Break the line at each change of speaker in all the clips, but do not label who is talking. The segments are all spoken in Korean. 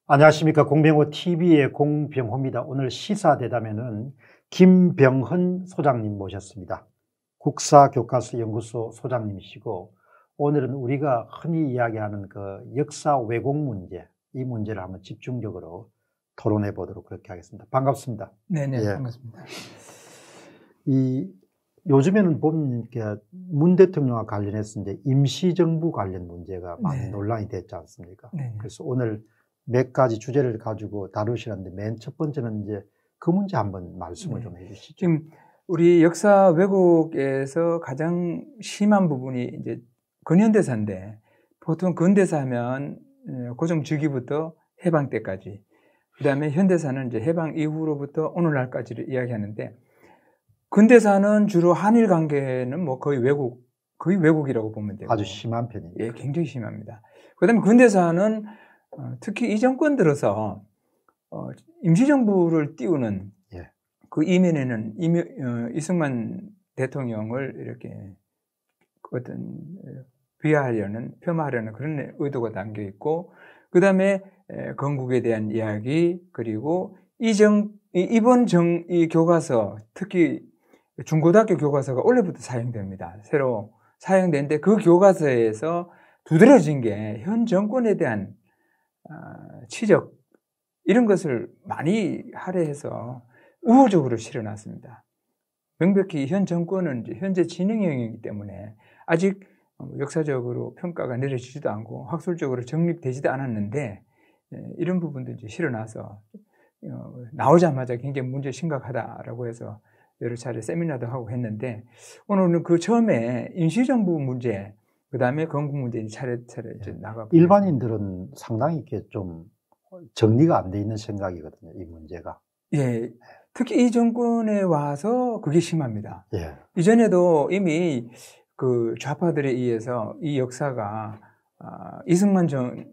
안녕하십니까. 공병호 TV의 공병호입니다. 오늘 시사대담에는 김병헌 소장님 모셨습니다. 국사교과서연구소 소장님이시고, 오늘은 우리가 흔히 이야기하는 그 역사 왜곡 문제, 이 문제를 한번 집중적으로 토론해 보도록 그렇게 하겠습니다. 반갑습니다.
네네, 예. 반갑습니다.
요즘에는 보면 문 대통령과 관련해서 이제 임시정부 관련 문제가 많이 논란이 됐지 않습니까? 그래서 오늘 몇 가지 주제를 가지고 다루시는데, 맨 첫 번째는 이제 그 문제 한번 말씀을 좀 해주시죠.
지금 우리 역사 왜곡에서 가장 심한 부분이 이제 근현대사인데, 보통 근대사 하면 고종 즉위부터 해방 때까지, 그 다음에 현대사는 이제 해방 이후로부터 오늘날까지를 이야기하는데, 근대사는 주로 한일 관계는 뭐 거의 왜곡이라고 보면 되고.
아주 심한 편입니다.
예, 굉장히 심합니다. 그 다음에 근대사는 특히 이 정권 들어서 임시정부를 띄우는 그 이면에는 이승만 대통령을 이렇게 어떤 폄하하려는 그런 의도가 담겨 있고, 그 다음에 건국에 대한 이야기, 그리고 이번 이 교과서, 특히 중고등학교 교과서가 원래부터 사용됩니다. 새로 사용되는데, 그 교과서에서 두드러진 게 현 정권에 대한 치적, 이런 것을 많이 할애해서 우호적으로 실어놨습니다. 명백히 현 정권은 이제 현재 진행형이기 때문에 아직 역사적으로 평가가 내려지지도 않고 학술적으로 정립되지도 않았는데, 이런 부분도 이제 실어놔서 나오자마자 굉장히 문제 심각하다라고 해서 여러 차례 세미나도 하고 했는데, 오늘은 그 처음에 임시정부 문제, 그 다음에 건국 문제 차례차례 이제 나가고.
일반인들은 상당히 이렇게 좀 정리가 안 돼 있는 생각이거든요, 이 문제가.
예. 특히 이 정권에 와서 그게 심합니다.
예.
이전에도 이미 그 좌파들에 의해서 이 역사가 이승만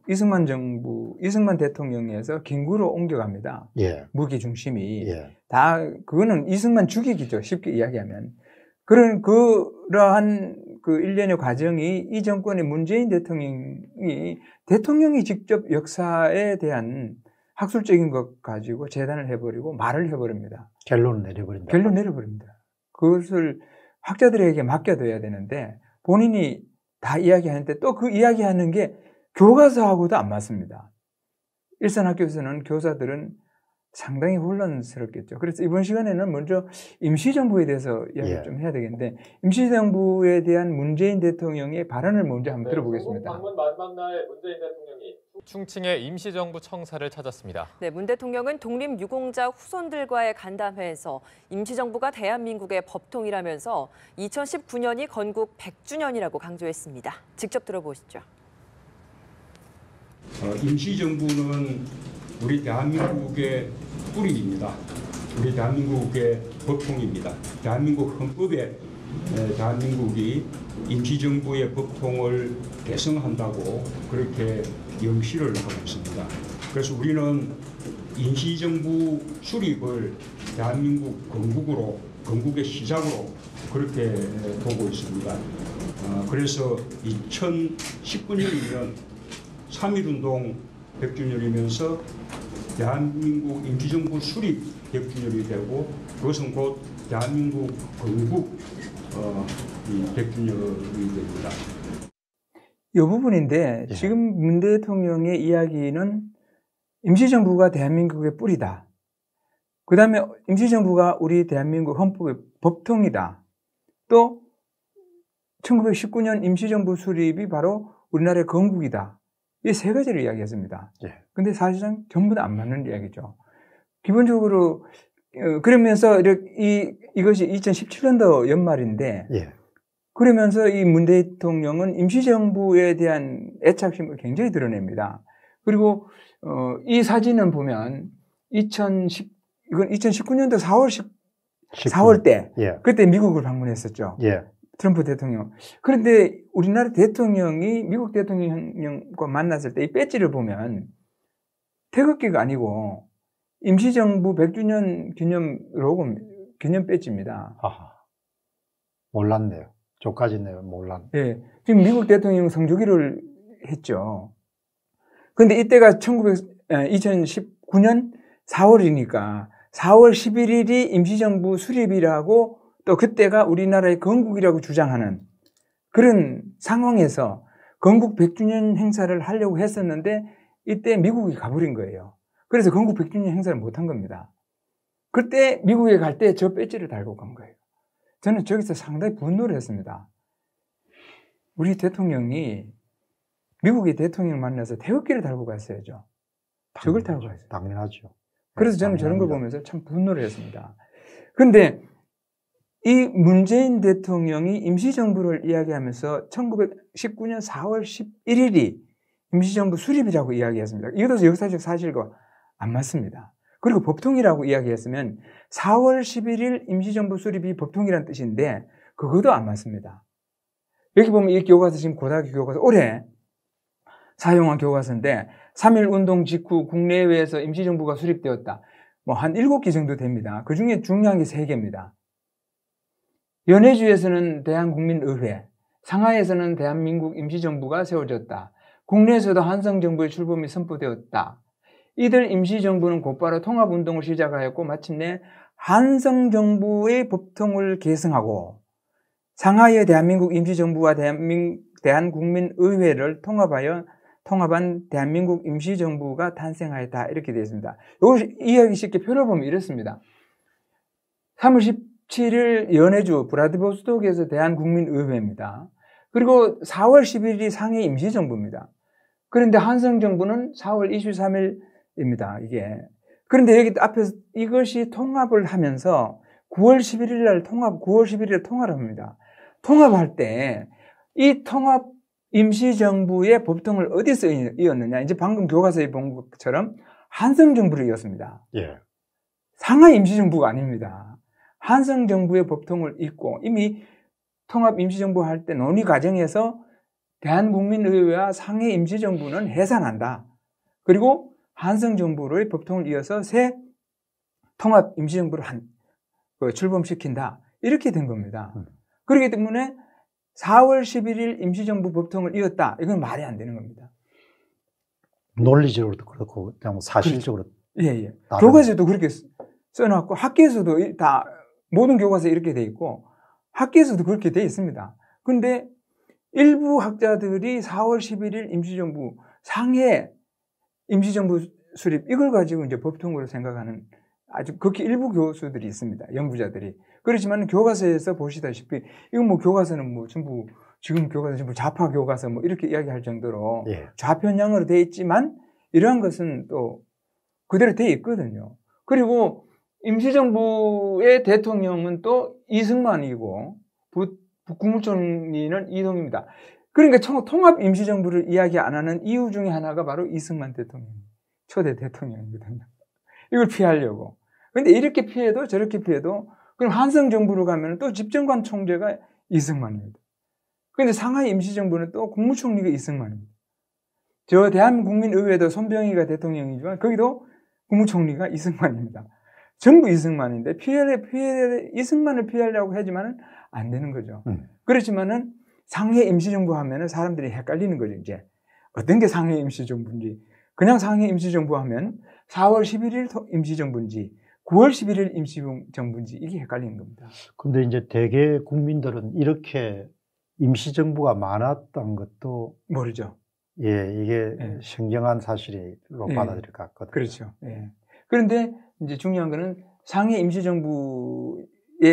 대통령에서 김구로 옮겨갑니다.
예.
무기 중심이.
예.
그거는 이승만 죽이기죠. 쉽게 이야기하면. 그러한 그 일련의 과정이 이 정권의 문재인 대통령이 직접 역사에 대한 학술적인 것 가지고 재단을 해버리고 말을 해버립니다.
결론을
내려버립니다. 그것을 학자들에게 맡겨둬야 되는데, 본인이 다 이야기하는데 또 그 이야기하는 게 교과서하고도 안 맞습니다. 일선학교에서는 교사들은 상당히 혼란스럽겠죠. 그래서 이번 시간에는 먼저 임시정부에 대해서 이야기를 좀 해야 되겠는데, 임시정부에 대한 문재인 대통령의 발언을 먼저 한번 들어보겠습니다.
방문 마지막 날 문재인 대통령이 충칭의 임시정부 청사를 찾았습니다.
네, 문 대통령은 독립유공자 후손들과의 간담회에서 임시정부가 대한민국의 법통이라면서 2019년이 건국 100주년이라고 강조했습니다. 직접 들어보시죠.
임시정부는 우리 대한민국의 뿌리입니다. 우리 대한민국의 법통입니다. 대한민국 헌법에 대한민국이 임시정부의 법통을 계승한다고 그렇게 명시를 하고 있습니다. 그래서 우리는 임시정부 수립을 대한민국 건국의 시작으로 그렇게 보고 있습니다. 그래서 2019년이면 3.1운동 100주년이면서 대한민국 임시정부 수립 100주년이 되고, 그것은 곧 대한민국 건국 100주년이 됩니다.
이 부분인데, 지금 문 대통령의 이야기는 임시정부가 대한민국의 뿌리다. 그 다음에 임시정부가 우리 대한민국 헌법의 법통이다. 또 1919년 임시정부 수립이 바로 우리나라의 건국이다. 이 세 가지를 이야기했습니다. 근데 사실상 전부 다 안 맞는 이야기죠. 기본적으로, 그러면서 이것이 2017년도 연말인데, 그러면서 이 문 대통령은 임시정부에 대한 애착심을 굉장히 드러냅니다. 그리고, 이 사진은 보면, 이건 2019년도 4월 때, 그때 미국을 방문했었죠. 트럼프 대통령. 그런데 우리나라 대통령이 미국 대통령과 만났을 때 이 배지를 보면 태극기가 아니고 임시정부 100주년 기념 로고, 기념 배지입니다.
몰랐네요. 저까지는 몰랐네요.
예. 지금 미국 대통령 성주기를 했죠. 그런데 이때가 2019년 4월이니까 4월 11일이 임시정부 수립이라고 또 그때가 우리나라의 건국이라고 주장하는 그런 상황에서 건국 100주년 행사를 하려고 했었는데 이때 미국이 가버린 거예요. 그래서 건국 100주년 행사를 못한 겁니다. 그때 미국에 갈 때 저 배지를 달고 간 거예요. 저는 저기서 상당히 분노를 했습니다. 우리 대통령이 미국의 대통령을 만나서 태극기를 달고 갔어야죠. 저걸 타고 갔어요.
당연하죠.
그래서 저는 저런 걸 보면서 참 분노를 했습니다. 그런데 이 문재인 대통령이 임시정부를 이야기하면서 1919년 4월 11일이 임시정부 수립이라고 이야기했습니다. 이것도 역사적 사실과 안 맞습니다. 그리고 법통이라고 이야기했으면 4월 11일 임시정부 수립이 법통이라는 뜻인데 그것도 안 맞습니다. 여기 보면 이 교과서 지금 고등학교 교과서 올해 사용한 교과서인데 3.1 운동 직후 국내외에서 임시정부가 수립되었다. 뭐 한 7개 정도 됩니다. 그 중에 중요한 게 3개입니다. 연해주에서는 대한국민의회, 상하이에서는 대한민국 임시정부가 세워졌다. 국내에서도 한성정부의 출범이 선포되었다. 이들 임시정부는 곧바로 통합운동을 시작하였고 마침내 한성정부의 법통을 계승하고 상하이의 대한민국 임시정부와 대한국민의회를 통합한 대한민국 임시정부가 탄생하였다. 이렇게 되어 있습니다. 이걸 이해하기 쉽게 펴려보면 이렇습니다. 3월 17일 연해주 브라디보스톡에서 대한국민의회입니다. 그리고 4월 10일이 상해 임시정부입니다. 그런데 한성정부는 4월 23일입니다. 이게. 그런데 여기 앞에서 이것이 통합을 하면서 9월 11일 날 9월 11일에 통합을 합니다. 통합할 때 이 통합 임시정부의 법통을 어디서 이었느냐? 이제 방금 교과서에 본 것처럼 한성정부를 이었습니다.
예.
상하이 임시정부가 아닙니다. 한성정부의 법통을 잇고 이미 통합 임시정부 할 때 논의 과정에서 대한국민의회와 상해 임시정부는 해산한다. 그리고 한성정부의 법통을 이어서 새 통합 임시정부를 출범시킨다. 이렇게 된 겁니다. 그렇기 때문에 4월 11일 임시정부 법통을 이었다. 이건 말이 안 되는 겁니다.
논리적으로도 그렇고 그냥 사실적으로.
예. 교과서에도 그렇게 써놨고 학계에서도 다 모든 교과서에 이렇게 돼 있고 학계에서도 그렇게 돼 있습니다. 그런데 일부 학자들이 4월 11일 임시정부 상해 임시정부 수립 이걸 가지고 이제 법통으로 생각하는 아주 극히 일부 교수들이 있습니다. 연구자들이. 그렇지만 교과서에서 보시다시피 이건 뭐 교과서는 뭐 전부 지금 교과서 전부 좌파 교과서 뭐 이렇게 이야기할 정도로
예.
좌편향으로 되어 있지만 이러한 것은 또 그대로 되어 있거든요. 그리고 임시정부의 대통령은 또 이승만이고 국무총리는 이동입니다. 그러니까 통합 임시정부를 이야기 안 하는 이유 중에 하나가 바로 이승만 대통령, 초대 대통령이거든요. 이걸 피하려고. 그런데 이렇게 피해도 저렇게 피해도 그럼 한성정부로 가면 또 집정관 총재가 이승만입니다. 그런데 상하이 임시정부는 또 국무총리가 이승만입니다. 저 대한국민의회도 손병희가 대통령이지만 거기도 국무총리가 이승만입니다. 전부 이승만인데 이승만을 피하려고 하지만은 안 되는 거죠. 그렇지만은 상해 임시정부 하면은 사람들이 헷갈리는 거죠, 이제. 어떤 게 상해 임시정부인지. 그냥 상해 임시정부 하면 4월 11일 임시정부인지 9월 11일 임시정부인지 이게 헷갈리는 겁니다.
근데 이제 대개 국민들은 이렇게 임시정부가 많았던 것도
모르죠.
예, 이게 신경한 사실로 받아들일 것 같거든요.
그렇죠. 예. 그런데 이제 중요한 거는 상해 임시정부의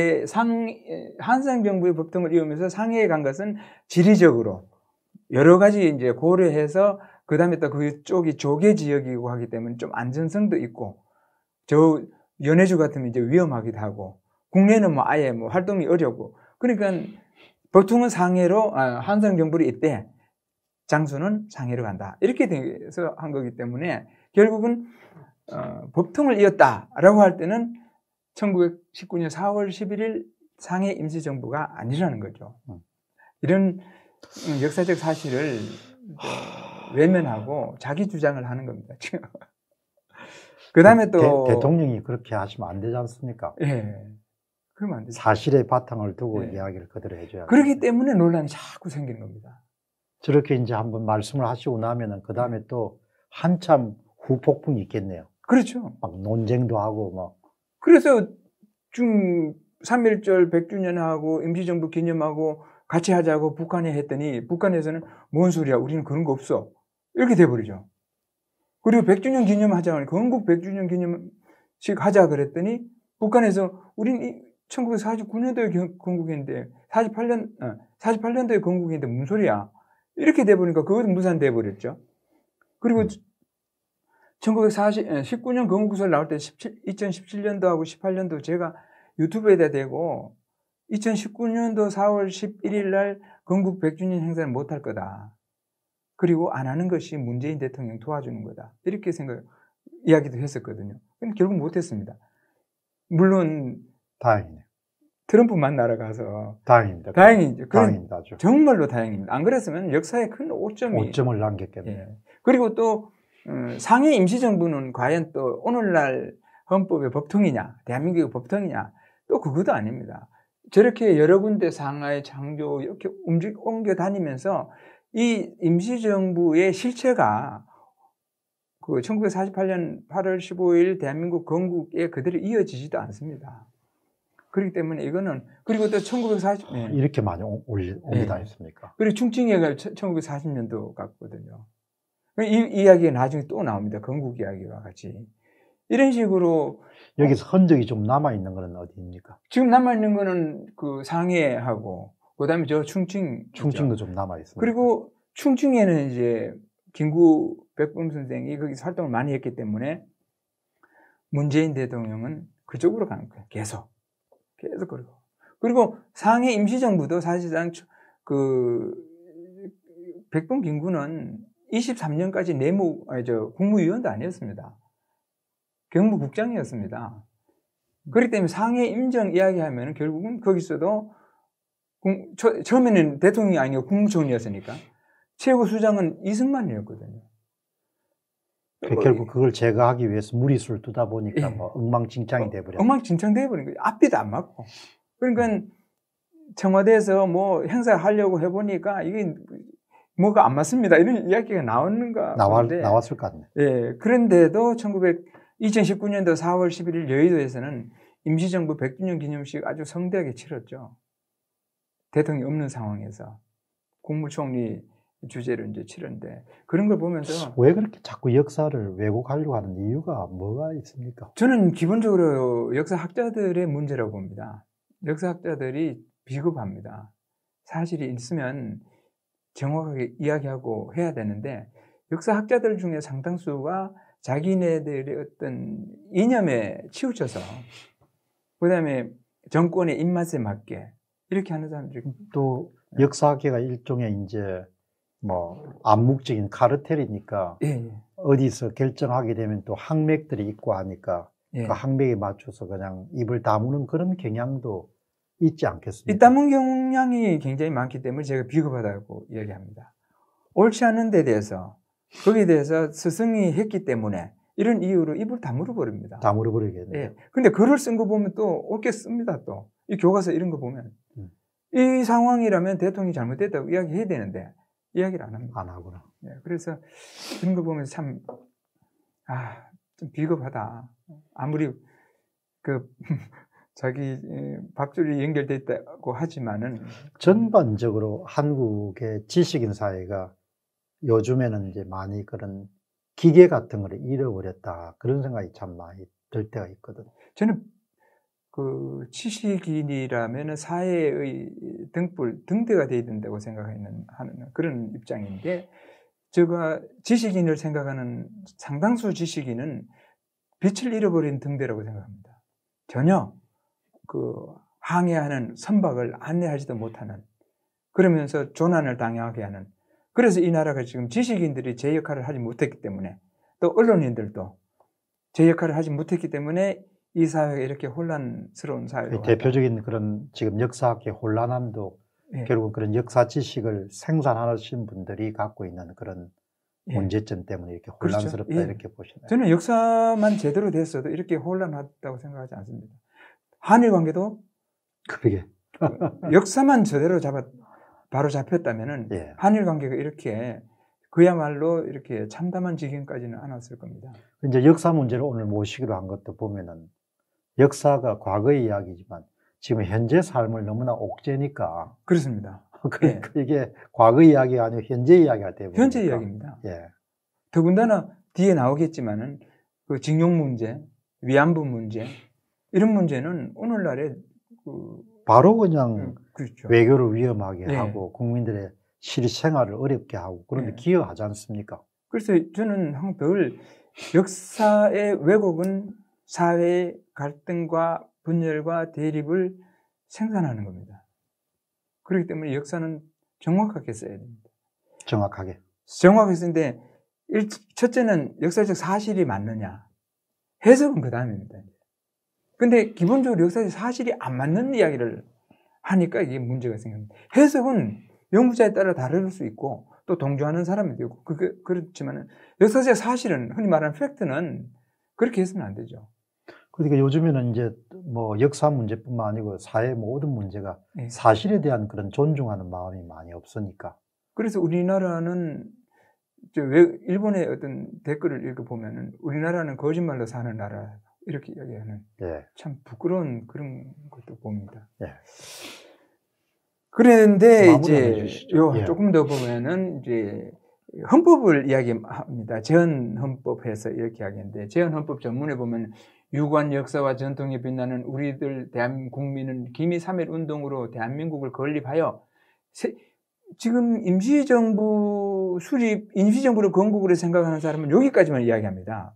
한성정부의 법통을 이으면서 상해에 간 것은 지리적으로 여러 가지 이제 고려해서 그 다음에 또 그쪽이 조개 지역이고 하기 때문에 좀 안전성도 있고 저 연해주 같으면 이제 위험하기도 하고 국내는 뭐 아예 뭐 활동이 어렵고 그러니까 보통은 상해로 한성정부를 이때 장소는 상해로 간다 이렇게 돼서 한 거기 때문에 결국은 법통을 이었다라고 할 때는 1919년 4월 11일 상해 임시정부가 아니라는 거죠. 이런 역사적 사실을 외면하고 자기 주장을 하는 겁니다. 그 다음에 또
대통령이 그렇게 하시면 안 되지 않습니까?
예, 그러면 안 되죠.
사실의 바탕을 두고 이야기를 그대로 해줘야
그렇기 때문에 논란이 자꾸 생기는 겁니다.
저렇게 이제 한번 말씀을 하시고 나면은 그 다음에 또 한참 후폭풍이 있겠네요.
그렇죠.
막 논쟁도 하고 뭐.
그래서 3.1절 100주년하고 임시정부 기념하고 같이 하자고 북한에 했더니 북한에서는 뭔 소리야, 우리는 그런 거 없어, 이렇게 돼버리죠. 그리고 100주년 기념하자고, 건국 100주년 기념식 하자 그랬더니 북한에서 우린 1949년도에 건국했는데 48년도에 건국했는데 무슨 소리야, 이렇게 돼버리니까 그것도 무산돼 버렸죠. 그리고 1919년 건국설 나올 때 2017년도하고 18년도 제가 유튜브에다 대고 2019년도 4월 11일 날 건국 100주년 행사는 못할 거다. 그리고 안 하는 것이 문재인 대통령 도와주는 거다. 이렇게 이야기도 했었거든요. 근데 결국 못했습니다. 물론
다행이네요.
트럼프만 날아가서
다행입니다.
다행이죠.
다행입니다.
정말로 다행입니다. 안 그랬으면 역사에 큰 오점을
남겼겠네요.
예. 그리고 또 상해 임시정부는 과연 또 오늘날 헌법의 법통이냐, 대한민국의 법통이냐, 또 그것도 아닙니다. 저렇게 여러 군데 상하이, 장교 이렇게 옮겨 다니면서 이 임시정부의 실체가 그 1948년 8월 15일 대한민국 건국에 그대로 이어지지도 않습니다. 그렇기 때문에 이거는, 그리고 또 1940, 네.
이렇게 많이 옮기다 했습니까?
그리고 충칭회가 1940년도 같거든요. 이 이야기가 나중에 또 나옵니다. 건국 이야기와 같이. 이런 식으로.
여기서 흔적이 좀 남아있는 거는 어디입니까?
지금 남아있는 거는 그 상해하고, 그 다음에 저
충칭도 좀 남아있습니다.
그리고 충칭에는 이제 김구 백범 선생이 거기서 활동을 많이 했기 때문에 문재인 대통령은 그쪽으로 가는 거예요. 계속 그리고 상해 임시정부도 사실상 그 백범 김구는 23년까지 국무위원도 아니었습니다. 경무국장이었습니다. 그렇기 때문에 상해 임정 이야기하면 결국은 거기서도 처음에는 대통령이 아니고 국무총리였으니까 최고 수장은 이승만이었거든요.
결국 그걸 제거하기 위해서 무리수를 두다 보니까
예.
뭐 엉망진창이 돼버렸어요.
엉망진창 돼버린 거예요. 앞뒤도 안 맞고. 그러니까 청와대에서 뭐 행사하려고 해보니까 이게 뭐가 안 맞습니다, 이런 이야기가
나왔을 것 같네.
예. 그런데도 2019년도 4월 11일 여의도에서는 임시정부 100주년 기념식 아주 성대하게 치렀죠. 대통령이 없는 상황에서 국무총리 주제로 이제 치렀는데, 그런 걸 보면서
왜 그렇게 자꾸 역사를 왜곡하려고 하는 이유가 뭐가 있습니까?
저는 기본적으로 역사학자들의 문제라고 봅니다. 역사학자들이 비겁합니다. 사실이 있으면 정확하게 이야기하고 해야 되는데, 역사학자들 중에 상당수가 자기네들의 어떤 이념에 치우쳐서, 그 다음에 정권의 입맛에 맞게 이렇게 하는 사람들이
또 역사학계가 일종의 이제 뭐 암묵적인 카르텔이니까
예.
어디서 결정하게 되면 또 항맥들이 있고 하니까
예.
그 항맥에 맞춰서 그냥 입을 다무는 그런 경향도 있지 않겠습니까?
이 다문 경향이 굉장히 많기 때문에 제가 비겁하다고 이야기합니다. 옳지 않은 데 대해서, 거기에 대해서 스승이 했기 때문에 이런 이유로 입을 다물어 버립니다.
다물어 버리겠네요.
예. 근데 글을 쓴 거 보면 또 옳게 씁니다. 또 이 교과서 이런 거 보면 이 상황이라면 대통령이 잘못됐다고 이야기해야 되는데 이야기를 안 합니다.
안 하구나.
예. 그래서 그런 거 보면서 참 좀 비겁하다. 아무리 자기 밥줄이 연결돼 있다고 하지만은
전반적으로 한국의 지식인 사회가 요즘에는 이제 많이 그런 기계 같은 걸 잃어버렸다, 그런 생각이 참 많이 들 때가 있거든.
저는 그 지식인이라면 사회의 등대가 돼야 된다고 생각하는 그런 입장인데, 제가 지식인을 생각하는 상당수 지식인은 빛을 잃어버린 등대라고 생각합니다. 전혀 항해하는 선박을 안내하지도 못하는, 그러면서 조난을 당하게 하는. 그래서 이 나라가 지금 지식인들이 제 역할을 하지 못했기 때문에, 또 언론인들도 제 역할을 하지 못했기 때문에 이 사회가 이렇게 혼란스러운 사회로
대표적인 그런 지금 역사학계 혼란함도
예.
결국은 그런 역사 지식을 생산하신 분들이 갖고 있는 그런
예.
문제점 때문에 이렇게 혼란스럽다,
그렇죠. 예.
이렇게 보시나요?
저는 역사만 제대로 됐어도 이렇게 혼란하다고 생각하지 않습니다. 한일 관계도
그러게.
역사만 제대로 바로 잡혔다면은
예.
한일 관계가 이렇게 그야말로 이렇게 참담한 지경까지는 안 왔을 겁니다.
이제 역사 문제를 오늘 모시기로 한 것도 보면은 역사가 과거의 이야기지만 지금 현재 삶을 너무나 옥죄니까
그렇습니다.
그러니까 이게 과거 이야기가 아니고 현재 이야기가 되고
현재 이야기입니다.
예.
더군다나 뒤에 나오겠지만은 그 징용 문제, 위안부 문제 이런 문제는 오늘날에
바로 그냥
그렇죠.
외교를 위험하게
예.
하고 국민들의 실생활을 어렵게 하고 그런데
예.
기여하지 않습니까?
그래서 저는 항상 늘 역사의 왜곡은 사회의 갈등과 분열과 대립을 생산하는 겁니다. 그렇기 때문에 역사는 정확하게 써야 됩니다.
정확하게.
정확하게 쓰는데 첫째는 역사적 사실이 맞느냐. 해석은 그 다음입니다. 근데 기본적으로 역사적 사실이 안 맞는 이야기를 하니까 이게 문제가 생깁니다. 해석은 연구자에 따라 다를 수 있고 또 동조하는 사람이 되고 그렇지만 역사적 사실은 흔히 말하는 팩트는 그렇게 해서는 안 되죠.
그러니까 요즘에는 이제 뭐 역사 문제뿐만 아니고 사회 모든 문제가
네.
사실에 대한 그런 존중하는 마음이 많이 없으니까.
그래서 우리나라는 일본의 어떤 댓글을 읽어보면은 우리나라는 거짓말로 사는 나라 이렇게 이야기하는
예.
참 부끄러운 그런 것도 봅니다.
예.
그런데
마무리
이제
해주시죠. 예.
조금 더 보면은 이제 헌법을 이야기합니다. 재헌 헌법에서 이렇게 이야기하는데 재헌 헌법 전문에 보면 유관 역사와 전통에 빛나는 우리들 대한국민은 기미 3.1 운동으로 대한민국을 건립하여 지금 임시정부 수립, 임시정부를 건국으로 생각하는 사람은 여기까지만 이야기합니다.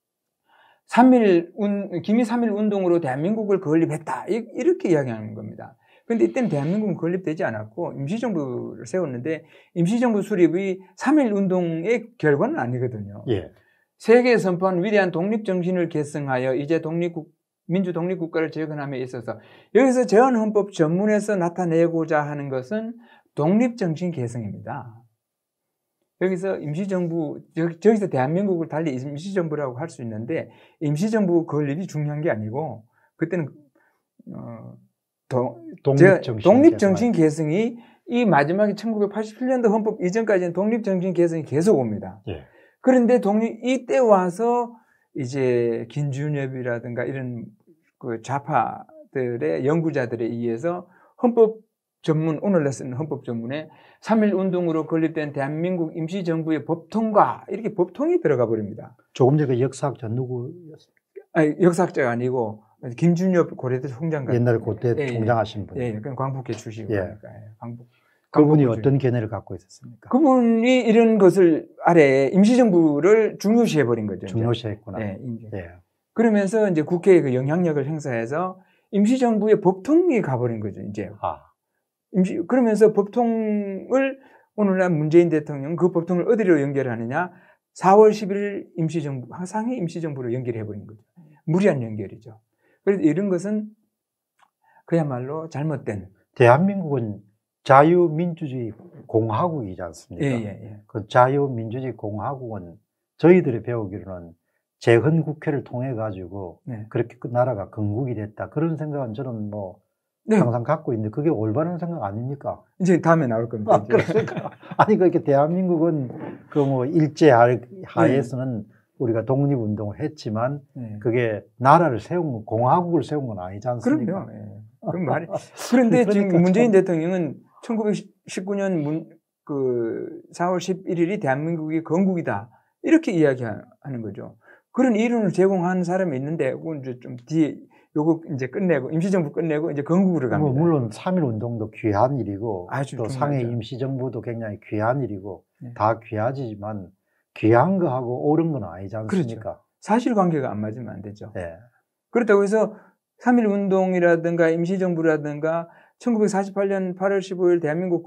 기미 3.1 운동으로 대한민국을 건립했다. 이렇게 이야기하는 겁니다. 그런데 이때는 대한민국은 건립되지 않았고 임시정부를 세웠는데 임시정부 수립이 3.1 운동의 결과는 아니거든요.
예.
세계에 선포한 위대한 독립정신을 계승하여 이제 민주독립국가를 재건함에 있어서 여기서 재헌헌법 전문에서 나타내고자 하는 것은 독립정신 계승입니다. 여기서 임시정부, 저기서 대한민국을 달리 임시정부라고 할 수 있는데 임시정부 건립이 중요한 게 아니고 그때는 독립정신 계승이 이 마지막에 1987년도 헌법 이전까지는 독립정신 계승이 계속 옵니다.
예.
그런데 이때 와서 이제 김준엽이라든가 이런 그 좌파들의 연구자들에 의해서 헌법 전문, 오늘날 쓰는 헌법 전문에 3.1 운동으로 건립된 대한민국 임시정부의 법통과 이렇게 법통이 들어가 버립니다.
조금 전에 그 역사학자 누구였습니까?
아니, 역사학자가 아니고 김준엽 고려대 총장 같은
옛날 고대 총장하신 분.
예, 그건 광복회 출신이고 그러니까
그분이 어떤 견해를 갖고 있었습니까?
그분이 이런 것을 아래 임시정부를 중요시해 버린 거죠.
중요시했구나.
예,
예.
그러면서 이제 국회의 그 영향력을 행사해서 임시정부의 법통이 가버린 거죠. 이제 그러면서 법통을 오늘날 문재인 대통령 그 법통을 어디로 연결하느냐? 4월 11일 임시정부 상해 임시정부로 연결해 버린 거죠. 무리한 연결이죠. 그래서 이런 것은 그야말로 잘못된.
대한민국은 자유민주주의 공화국이지 않습니까?
예.
그 자유민주주의 공화국은 저희들이 배우기로는 재헌국회를 통해 가지고 그렇게 그 나라가 건국이 됐다. 그런 생각은 저는 항상 갖고 있는데 그게 올바른 생각 아닙니까?
이제 다음에 나올 겁니다.
그러니까 아니 그렇게 대한민국은 일제 하에서는 우리가 독립운동을 했지만 그게 나라를 세운 건 공화국을 세운 건 아니지 않습니까?
그럼요. 그럼 말이. 그런데 지금 문재인 대통령은 1919년 4월 11일이 대한민국이 건국이다. 이렇게 이야기하는 거죠. 그런 이론을 제공한 사람이 있는데, 그건 이제 좀 뒤에 요거 이제 끝내고, 임시정부 끝내고 이제 건국으로 갑니다.
물론 3.1 운동도 귀한 일이고, 또 상해
중요하죠.
임시정부도 굉장히 귀한 일이고, 다 귀하지만, 귀한 거하고 옳은 건 아니지 않습니까?
그렇죠. 사실관계가 안 맞으면 안 되죠.
네.
그렇다고 해서 3.1 운동이라든가 임시정부라든가 1948년 8월 15일 대한민국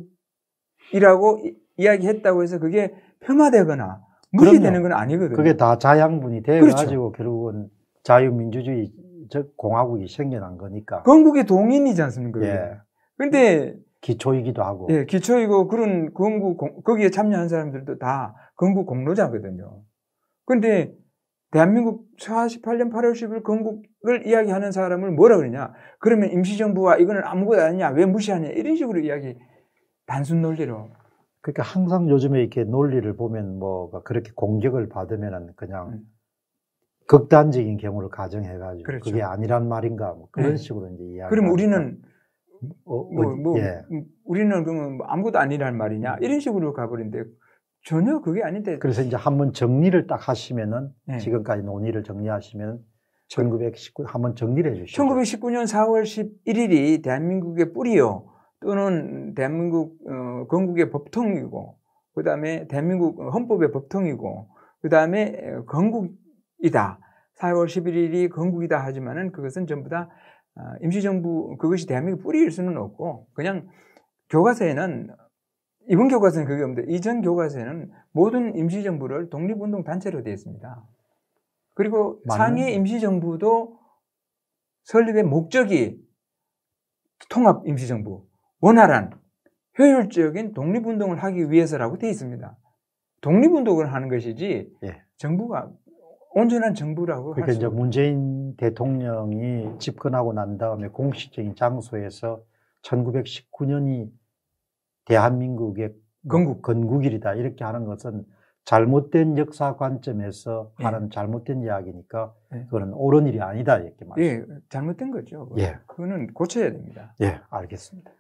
건국이라고 이야기했다고 해서 그게 폄하되거나 무시되는 건 아니거든요.
그게 다 자양분이 돼가지고 그렇죠. 결국은 자유민주주의 공화국이 생겨난 거니까.
건국의 동인이지 않습니까?
예.
근데
기초이기도 하고.
예, 기초이고 그런 거기에 참여한 사람들도 다 건국 공로자거든요. 근데 대한민국 48년 8월 10일 건국을 이야기하는 사람을 뭐라 그러냐? 그러면 임시정부와 이거는 아무것도 아니냐? 왜 무시하냐? 이런 식으로 단순 논리로
그러니까 항상 요즘에 이렇게 논리를 보면 뭐가 그렇게 공격을 받으면은 그냥 극단적인 경우를 가정해가지고
그렇죠.
그게 아니란 말인가 뭐 그런
네.
식으로 이제 이야기.
그럼 우리는
예.
우리는 그러면 아무것도 아니란 말이냐 이런 식으로 가버린데 전혀 그게 아닌데.
그래서 이제 한번 정리를 딱 하시면은
네.
지금까지 논의를 정리하시면 1919 한번 정리를 해주시죠.
1919년 4월 11일이 대한민국의 뿌리요 또는 대한민국 건국의 법통이고 그 다음에 대한민국 헌법의 법통이고 그 다음에 건국이다. 4월 11일이 건국이다 하지만은 그것은 전부 다 임시정부 그것이 대한민국 뿌리일 수는 없고 그냥 교과서에는 이번 교과서는 그게 없는데 이전 교과서에는 모든 임시정부를 독립운동 단체로 되어 있습니다. 그리고 상해 임시정부도 설립의 목적이 통합 임시정부, 원활한 효율적인 독립운동을 하기 위해서라고 되어 있습니다. 독립운동을 하는 것이지
예.
정부가 온전한 정부라고
그러니까 이제 문재인 대통령이 집권하고 난 다음에 공식적인 장소에서 1919년이 대한민국의 건국일이다 이렇게 하는 것은 잘못된 역사 관점에서 하는 잘못된 이야기니까 그거는 옳은 일이 아니다 이렇게 말씀드립니다.
예, 잘못된 거죠.
예.
그거는 고쳐야 됩니다.
예, 알겠습니다.